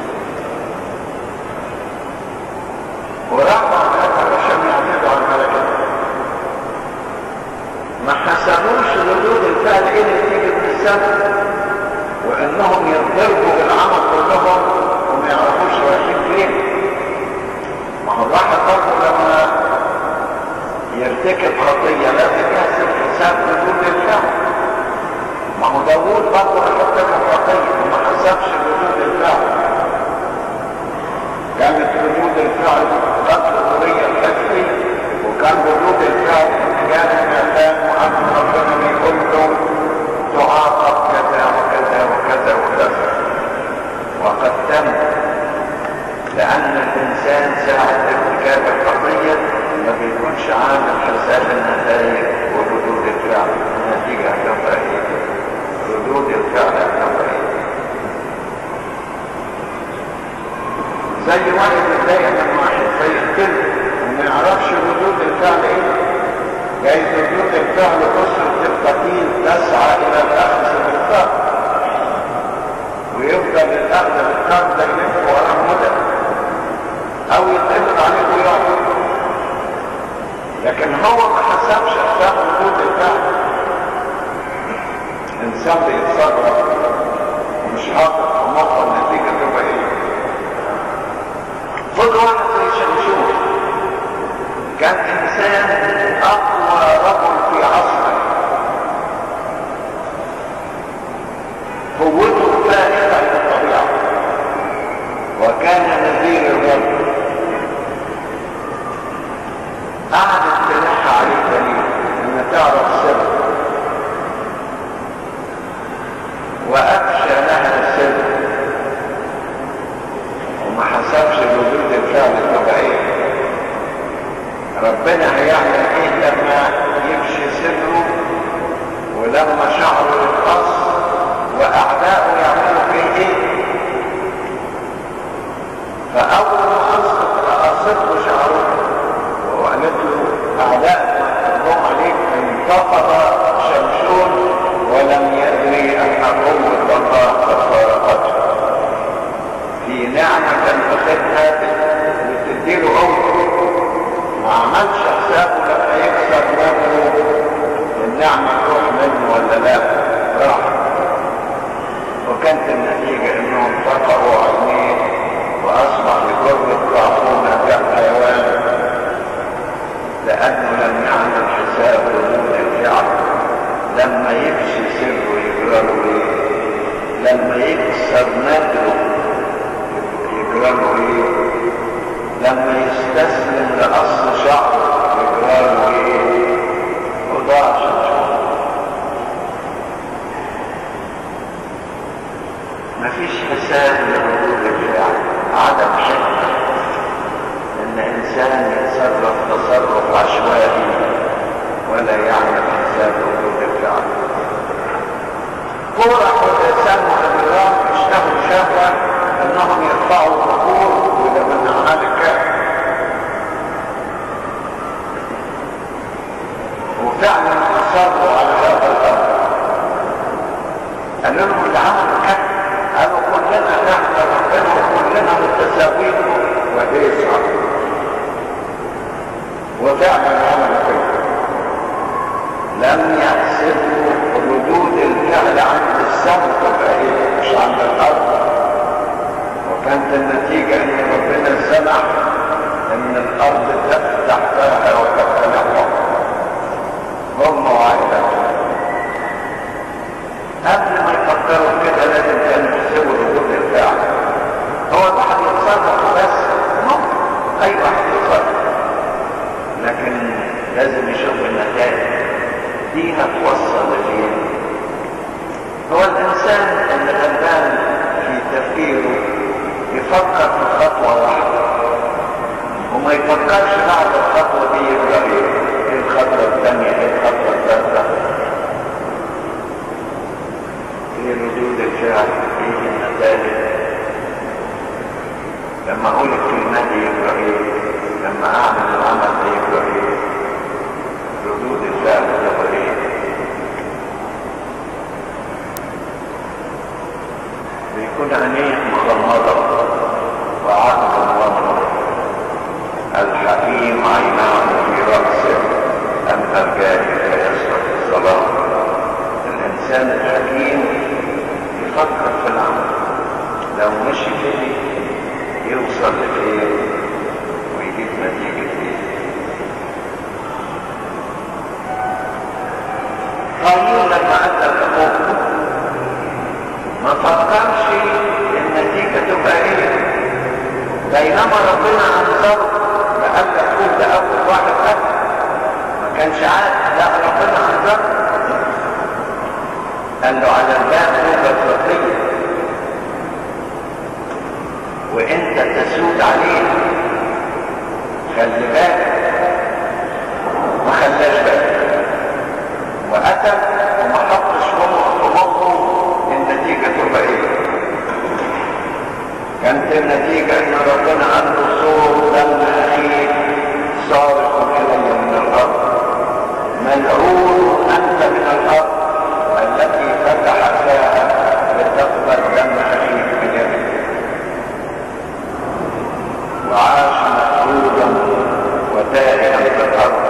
وراحوا عشان يعتدوا على الملكات. ما حسبوش ردود الفعل ايه نتيجة السنة، وانهم يضربوا بالعمل كلهم وما يعرفوش رايحين فين. ما هو الواحد برضه لما يرتكب خطية لازم يحسب حساب ردود الفعل. ما هو داوود برضه ارتكب خطية وما حسبش ردود الفعل. كانت ردود الفعل قتل ذرية الحكمي، وكان ردود الفعل كان ناتان وأن ربنا بيقول له تعاقب كذا وكذا وكذا وكذا، وقد تم. لأن الإنسان ساعة ارتكاب الخطية ما بيكونش عامل حساب النتائج وردود الفعل. النتيجة هتبقى ايه؟ ردود الفعل هتبقى ايه؟ زي واحد متضايق من واحد فيقتله وما يعرفش ردود الفعل ايه؟ جايز ردود الفعل أسرة القتيل تسعى إلى الأخذ بالقتل، ويفضل الأخذ بالقتل ده يلف وراه مدة، أو يتقبض عليه ويعطل. لكن هو ما حسبش حساب ردود الفعل. إنسان بيتصرف ومش حاطط في مخه النتيجة تبقى إيه؟ خد واحد زي شمشون، كان إنسان أقوى رجل في عصره، قوته فائقة للطبيعة، وكان نذير الرب. ربنا هيعمل ايه لما يفشي سره ولما شعره يتقص واعدائه يعملوا فيه ايه؟ فاول ما قصته شعره وقالت له اعداء هم عليك انتقض شمشون ولم يدري ان الروم الضغط فارقته في نعمه كان واخدها بتديله قوه ما عملش حسابه لما يكسر نفسه النعمه تروح منه ولا لا راح وكانت النتيجه انهم فقروا عينيه واصبح لجر الطاعون كالحيوان لانه لم يعمل حساب ردود الفعل لما يفشي سره يجرى ايه لما يكسر نادره يجرى ايه لما يستسلم لقص شعره يجرى ايه وضاع شعره مفيش حساب لردود الفعل عدم حكمة ان انسان يتصرف تصرف عشوائي ولا يعمل حساب ردود الفعل كورة وتسمع النظام اشتهوا شهوة انهم يرفعوا الظهور ولمن عملك وفعلا اصروا على هذا الامر قالوا لهم اللي عملوا كده قالوا كلنا نحن ربنا وكلنا متساويين وهي صعب وفعلا عملوا كده لم يحسبوا ردود الفعل عند السماء تبقى ايه مش عند الارض وكانت النتيجه ان ربنا سمح ان الارض تفتح فيها وتتنوع هم وعائلتهم قبل ما يفكروا كده لازم كانوا يحسبوا ردود الفعل هو الواحد يتصرف بس ممكن اي واحد يتصرف لكن لازم يشوف النتائج دي هتوصل لفين هو الانسان اللي غلبان في تفكيره يفكر في خطوه واحده وما يفكرش بعد الخطوه دي يبقى ايه الخطوه الثانيه ايه الخطوه الثالثه ايه ردود الفعل ايه النتائج لما اقول الكلمه دي يبقى ايه لما اعمل العمل ده يبقى ايه ردود الفعل تبقى ايه بيكون عينيه مغمضه وعقله مغمض الحكيم عيناه في راسه اما الجاهل فيسرق الصلاه الانسان الحكيم يفكر في العمل لو مشي فيه يوصل لفين ويجيب نتيجه فيه قانون لما ادى الحكم ما فكرش النتيجه تبقى ايه بينما ربنا انظر لقال يقول ده اول واحد قتل ما كانش عارف لا ربنا انظر قال له على الباب توبه فطريه وانت تسود عليه خلي بالك ما خلاش بالك وقتل وما حطش مخه النتيجه تبقى ايه كانت النتيجه ان ربنا قال له صوت دم اخيك صارخ الي من الارض ملعون انت من الارض التي فتح فيها لتقبل دم اخيك بيدك وعاش مطرودا وتائها في الارض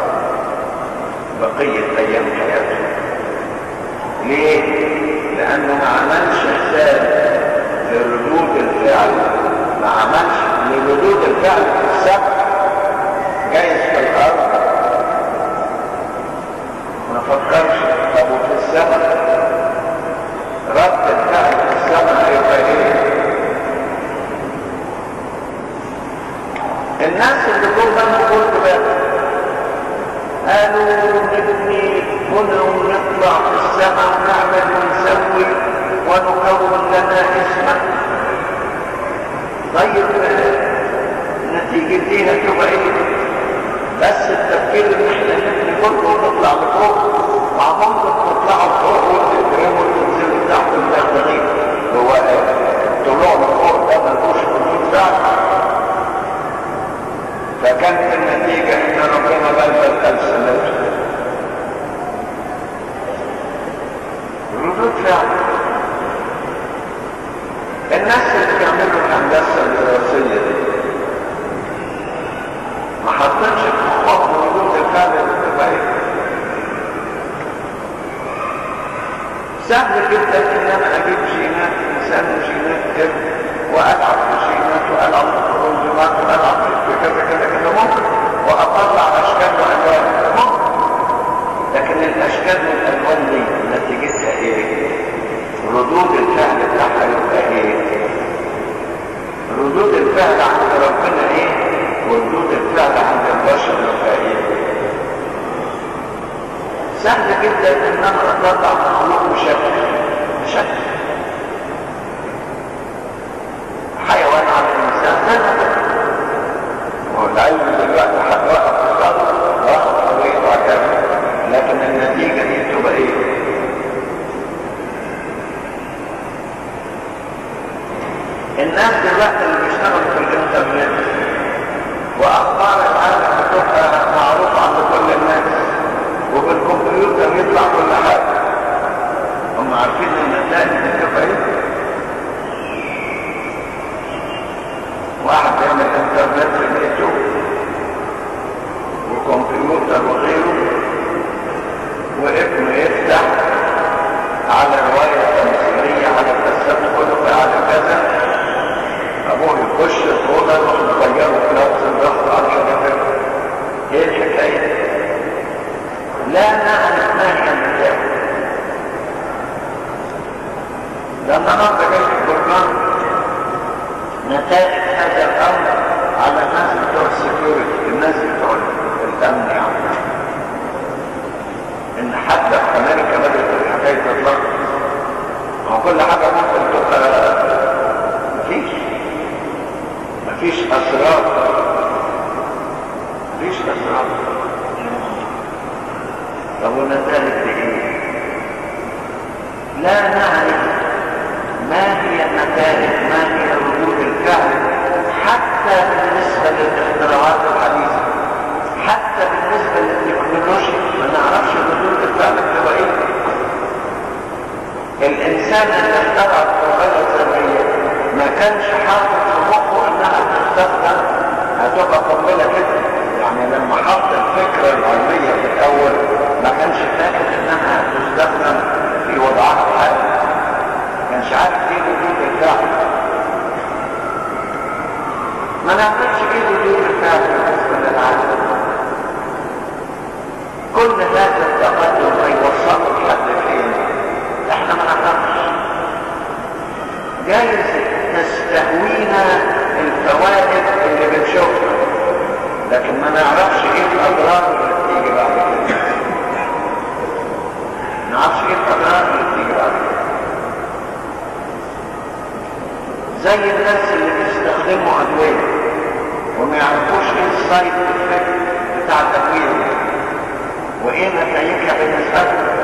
بقيه ايام حياته ليه؟ لانه ما عملش حساب لردود الفعل ما عملش لردود الفعل في السبع جايز في الارض ما فكرش طب وفي السماء رد الفعل في السماء هيبقى ايه الناس اللي جم بنوا قلت بقى قالوا نبني هنا ونطلع في السماء ونعمل ونسوي ونكون لنا اسما طيب نتيجة دي هتبقى ايه بس التفكير ان احنا نبني كله ونطلع لفوق، مع ممكن تطلعوا فوق وتترموا وتنزلوا تحت المدخلين. هو الطلوع لفوق ده ملوش حدود فعلا. فكانت النتيجة ان ربنا بلبل ألسنته. ردود فعل الناس اللي بيعملوا الهندسة الدراسية دي ما حطتش في مخهم ردود الفعل الطبيعية. سهل جدا ان انا اجيب جينات انسان وجينات ابن والعب في جينات والعب في الكروموسومات والعب في كذا كذا كذا ممكن، واطلع اشكال والوان ممكن، لكن الاشكال والالوان دي نتيجتها ايه؟ ردود الفعل بتاعها يبقى ايه؟ ردود الفعل عند ربنا ايه؟ وردود الفعل عند البشر يبقى ايه؟ سهل جدا ان انا اطلع مخلوق بشكل بشكل حيوان على الانسان، والعلم دلوقتي هتوقف الصدر واخد طريقه وهكذا، لكن النتيجه دي تبقى ايه؟ الناس دلوقتي اللي بيشتغلوا في الانترنت واخبار العالم بتبقى معروفه عند كل الناس، وبالكمبيوتر يطلع كل حاجه. هم عارفين ان النتائج بتبقى ايه؟ واحد يعمل انترنت في بيته وكمبيوتر وغيره، وابنه يفتح على روايه تمثيليه على قصه خلق على كذا، ابوه يخش الاوضه يروح مغيره في لفظ الضغط على كذا. ايه الحكايه؟ لا نعرف ما هي النتائج. ده النهارده جاي في البرنامج نتائج هذا الامر على الناس بتوع السكيورتي، الناس بتوع الامن يعني، ان حتى في امريكا بدات الحكايه تطلق. ما كل حاجه ممكن تبقى مفيش مفيش اسرار، مفيش اسرار. طب والنتائج دي ايه؟ لا نعرف ما هي النتائج، ما هي ردود الفعل، حتى بالنسبه للاختراعات الحديثه، حتى بالنسبه للتكنولوجيا ما نعرفش ردود الفعل بتبقى ايه. الانسان اللي اخترع القنبله الذريه ما كانش حاطط في مخه انها تستخدم هتبقى قنبله كده، يعني لما حط الفكره العلميه في الاول ما كانش فاكر انها تستخدم في وضعها الحالي، ما كانش عارف ايه ردود الفعل. ما نعرفش ايه ردود الفعل بالنسبه للعالم. كل هذا التقدم هيوصله لحد فين؟ احنا ما نعرفش. جايز تستهوينا الفوائد اللي بنشوفها، لكن ما نعرفش ايه الاضرار اللي بتيجي بعد كده. ما نعرفش ايه الاضرار اللي بتيجي بعد كده. زي الناس اللي بيستخدموا ادويه وما يعرفوش ايه السايد افكت بتاع الادويه وايه نتائجها بالنسبه لهم.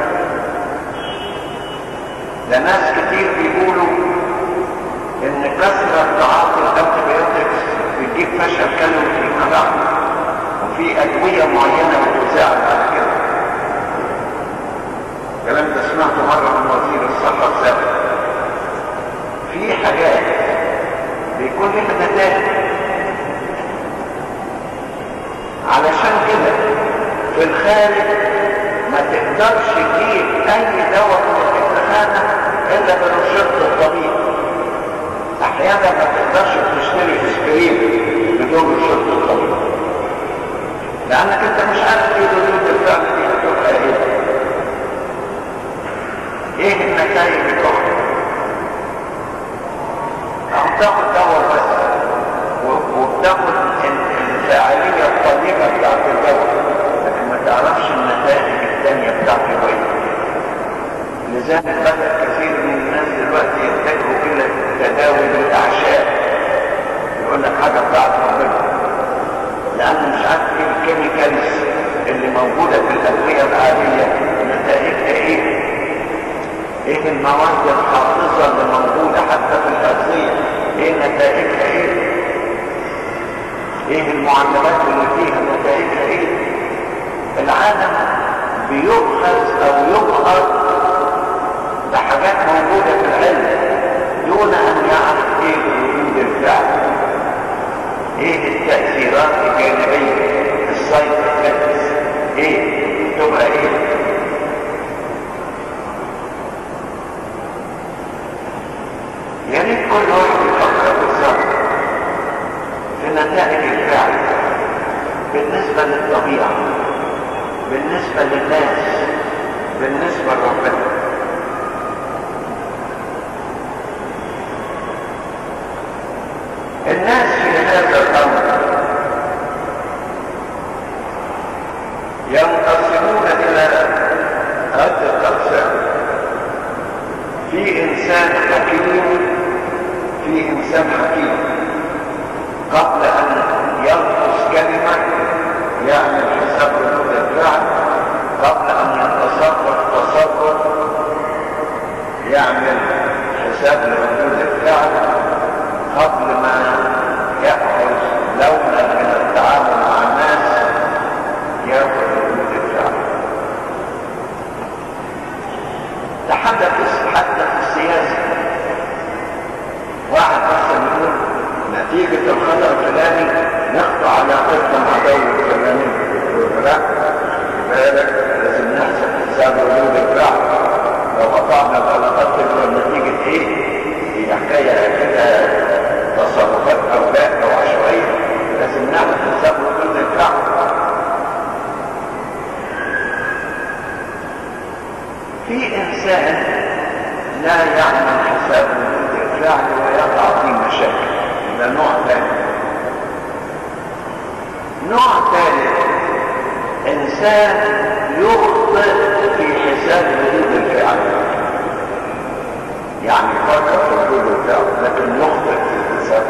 ده ناس كتير بيقولوا ان كثره تعاطي الانتيبيوتكس بتجيب فشل كلوي فيما بعد، وفي ادويه معينه بتساعد على كده. الكلام ده سمعته مره من وزير الصحه السابق. في حاجات بيكون لها نتائج، علشان كده في الخارج ما تقدرش تجيب اي دواء من الدخانه الا برشدة الطبيب. احيانا ما تقدرش تشتري اسبرين بدون رشدة الطبيب، لانك انت مش عارف ايه ردود الفعل دي هتبقى ايه، ايه النتائج بتاعتها. او تاخد دواء بس وبتاخد الفاعليه الطيبه بتاعت الدواء، لكن ما تعرفش النتائج الثانيه بتاعته ايه. لذلك بدأ كثير من الناس دلوقتي يتجهوا الى تداول الاعشاب، يقول لك حاجه بتاعت ربنا، لانه مش عارف ايه الكيميكال اللي موجودة في الأدوية العادية نتائجها ايه؟ ايه المواد الحافظة اللي موجودة حتى في الأغذية ايه نتائجها ايه؟ ايه المعلبات اللي فيها نتائجها ايه؟ العالم بيؤخذ او يبهر بحاجات موجودة في العلم دون ان يعرف ايه وجود الفعل، ايه التأثيرات الجانبية السايد افكتس ايه تبقى ايه. يا ريت كل واحد يفكر بالظبط في نتائج الفعل بالنسبة للطبيعة، بالنسبة للناس، بالنسبة لربنا. الناس في هذا الأمر ينقسمون إلى عدة أقسام. في إنسان حكيم، في إنسان حكيم قبل أن ينقص كلمة يعمل حساب ردود الفعل، قبل أن يتصرف تصرف يعمل حساب لردود الفعل، قبل ما يأخذ لونا من التعامل مع الناس يأخذ ردود الفعل. تحدث حتى في السياسة، واحد مثلا يقول نتيجة الخطأ الفلاني نقطع علاقتنا مع دولة الفلانية، يقول لا بالك لازم نحسب حساب ردود الفعل. لو قطعنا العلاقات تبقى نتيجة ايه؟ هي حكاية كده تصرفات أولاء أو عشوائية، لازم نعمل حساب ردود الفعل. في إنسان لا يعمل حساب ردود الفعل ويقع في مشاكل، ده نوع ثاني. نوع ثالث إنسان يخطئ في حساب ردود الفعل، يعني يفكر في ردود الفعل لكن يخطئ في الحساب،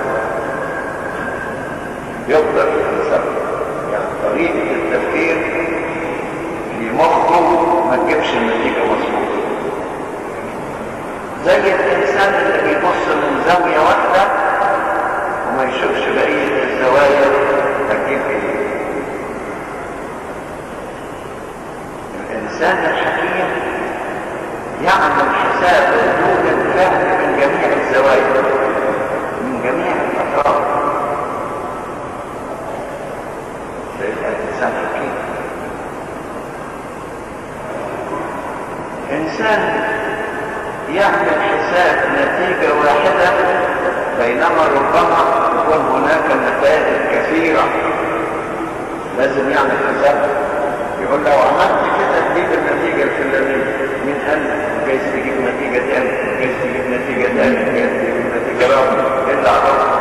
يخطئ في الحساب، يعني طريقة التفكير في مخه ما تجيبش النتيجة مظبوطة. زي الإنسان اللي بيبص من زاوية واحدة وما يشوفش بقية الزوايا تجيب ايه. الإنسان الحكيم يعمل حساب ردود الفعل من جميع الزوايا، من جميع الأطراف، فيبقى الإنسان حكيم. إنسان يعمل حساب نتيجة واحدة بينما ربما يكون هناك نتائج كثيرة، لازم يعمل حساب. يقول لو عملت كده تجيب النتيجة الفلانية، مين قال جايز تجيب نتيجة تانية، جايز تجيب نتيجة تانية، جايز تجيب نتيجة رابعة، إلا عرفت.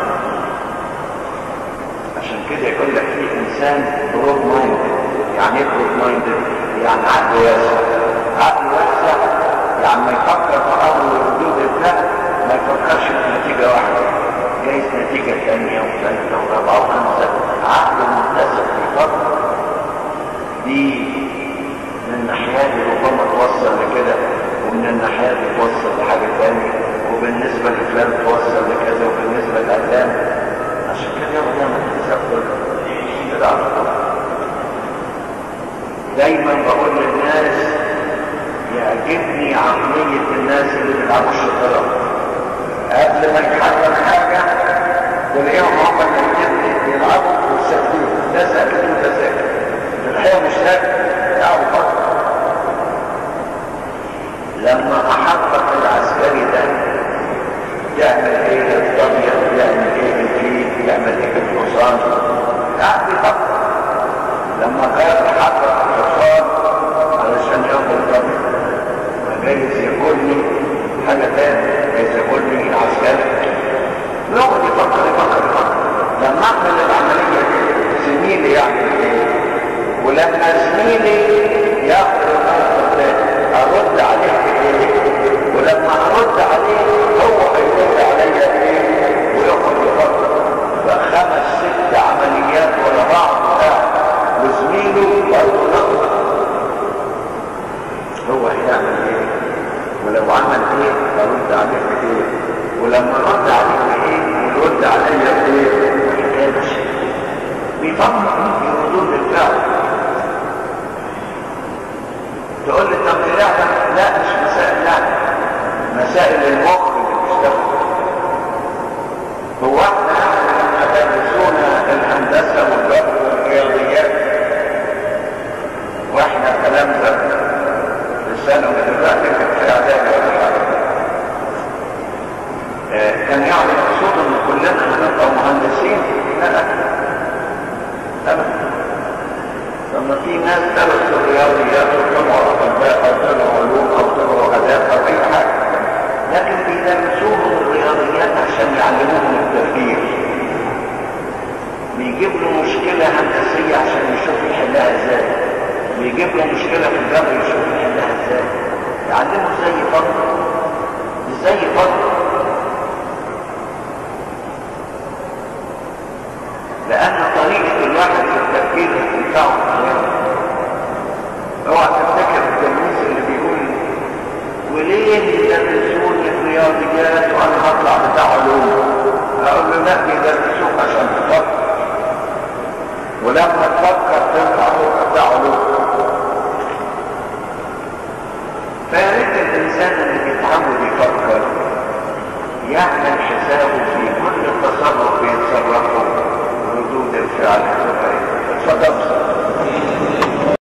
عشان كده يقول لك في إنسان برود مايند. يعني إيه برود مايند؟ يعني عقل واسع. عقل واسع يعني ما يفكر في أمر ردود الفعل، ما يفكرش في نتيجة واحدة، جايز نتيجة ثانية وثالثة ورابعة وخمسة. عقل متسق يفكر. دي من الناحية دي ربما توصل لكده، ومن الناحية دي توصل لحاجة ثانية، وبالنسبة لفلان توصل لكذا، وبالنسبة لأعلام. عشان كده يوم يعمل حساب كده على طول. دايما بقول للناس يعجبني عقلية الناس اللي بيلعبوا الشطرنج. قبل ما يتحرك حاجة تلاقيهم هم اللي بيلعبوا وساكتين، ده ساكت وده ساكت. الحقيقة مش ساكت، يلعبوا فقط. لما أحقق العسكري ده يعمل ايه الطبيعة، يعمل ايه الفيل، يعمل ايه الحصان، قاعد بيفكر. لما كان حقق الحصان علشان ياخد الطبيعة، جايز يقولني حاجة تانية، جايز يقولني عسكري، يقعد يفكر يفكر يفكر. لما اعمل العملية دي زميلي يعمل ايه، ولما زميلي ياخد الموقف ده ارد عليه ايه، ولما ارد عليه هو هيرد عليا ايه، ويقعد يفكر. فخمس ست عمليات ورا بعض وزميله برضه لأن طريقة الواحد في التفكير بتاعه مغيرة. اوعى تفتكر التلميذ اللي بيقول وليه يدرسوني الرياضيات وانا هطلع بتاع علوم؟ اقول له لا، بيدرسوك عشان تفكر، ولما تفكر تطلع تبقى بتاع علوم. فيا ريت الانسان اللي بيتعود يفكر يعمل حسابه في كل تصرف بيتصرفه ردود الفعل. اتفضل.